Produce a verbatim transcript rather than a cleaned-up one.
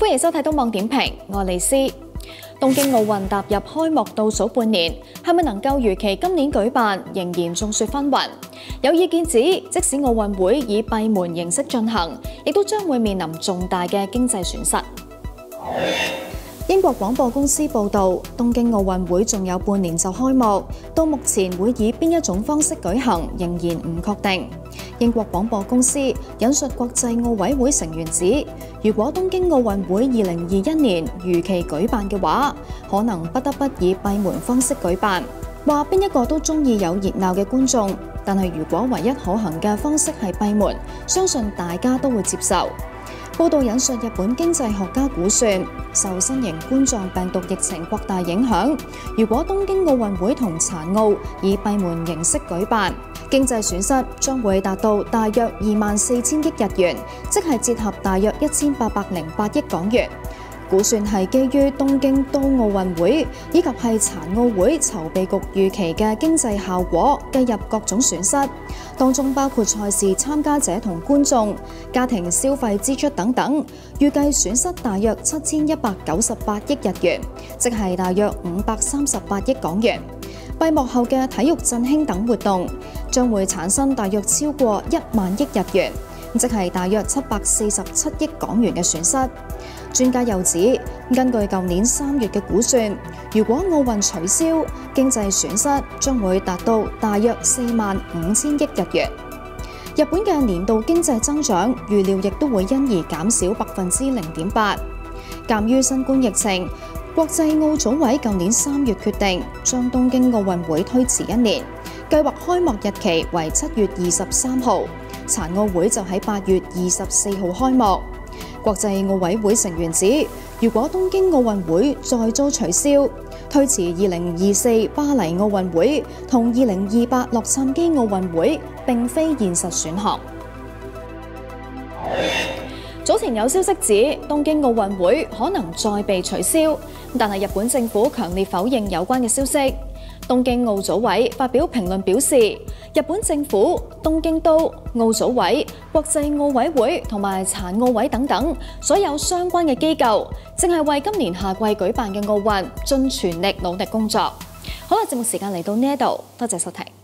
歡迎收睇《東網點評》，我係李思。東京奧運踏入開幕倒數半年，係咪能夠如期今年舉辦，仍然眾說紛紜。有意見指，即使奧運會以閉門形式進行，亦都將會面臨重大嘅經濟損失。英國廣播公司報導，東京奧運會仲有半年就開幕，到目前會以邊一種方式舉行，仍然唔確定。英國廣播公司引述國際奧委會成員指，如果東京奧運會二零二一年如期舉辦嘅話，可能不得不以閉門方式舉辦。話邊一個都中意有熱鬧嘅觀眾，但係如果唯一可行嘅方式係閉門，相信大家都會接受。報道引述日本經濟學家估算，受新型冠狀病毒疫情擴大影響，如果東京奧運會同殘奧以閉門形式舉辦，經濟損失將會達到大約二萬四千億日元，即係折合大約一千八百零八億港元。估算係基於東京都奧運會以及係殘奧會籌備局預期嘅經濟效果計入各種損失，當中包括賽事參加者同觀眾、家庭消費支出等等，預計損失大約七千一百九十八億日元，即係大約五百三十八億港元。閉幕後嘅體育振興等活動將會產生大約超過一萬億日元，即係大約七百四十七億港元嘅損失。專家又指，根據舊年三月嘅估算，如果奧運取消，經濟損失將會達到大約四萬五千億日元。日本嘅年度經濟增長預料亦都會因而減少百分之零點八。鑑於新冠疫情，國際奧組委舊年三月決定將東京奧運會推遲一年，計劃開幕日期為七月二十三號，殘奧會就喺八月二十四號開幕。國際奧委會成員指，如果東京奧運會再遭取消，推遲二零二四巴黎奧運會同二零二八洛杉磯奧運會並非現實選項。早前有消息指，東京奧運會可能再被取消，但係日本政府強烈否認有關嘅消息。東京奧組委發表評論表示，日本政府、東京都、奧組委、國際奧委會同埋殘奧委等等所有相關嘅機構，正係為今年夏季舉辦嘅奧運盡全力努力工作。好啦，節目時間嚟到呢一度，多謝收睇。